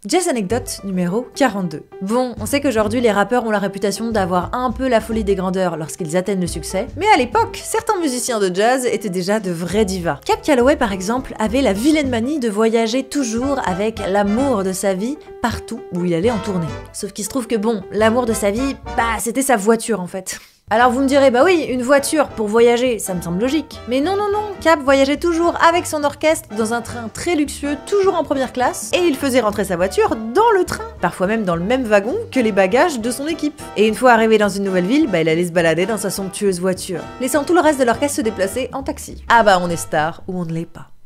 Jazz anecdote numéro 42. Bon, on sait qu'aujourd'hui les rappeurs ont la réputation d'avoir un peu la folie des grandeurs lorsqu'ils atteignent le succès, mais à l'époque, certains musiciens de jazz étaient déjà de vrais divas. Cab Calloway par exemple avait la vilaine manie de voyager toujours avec l'amour de sa vie partout où il allait en tournée. Sauf qu'il se trouve que bon, l'amour de sa vie, bah c'était sa voiture en fait. Alors vous me direz, bah oui, une voiture pour voyager, ça me semble logique. Mais non, non, non, Cab voyageait toujours avec son orchestre dans un train très luxueux, toujours en première classe, et il faisait rentrer sa voiture dans le train, parfois même dans le même wagon que les bagages de son équipe. Et une fois arrivé dans une nouvelle ville, bah il allait se balader dans sa somptueuse voiture, laissant tout le reste de l'orchestre se déplacer en taxi. Ah bah on est star ou on ne l'est pas.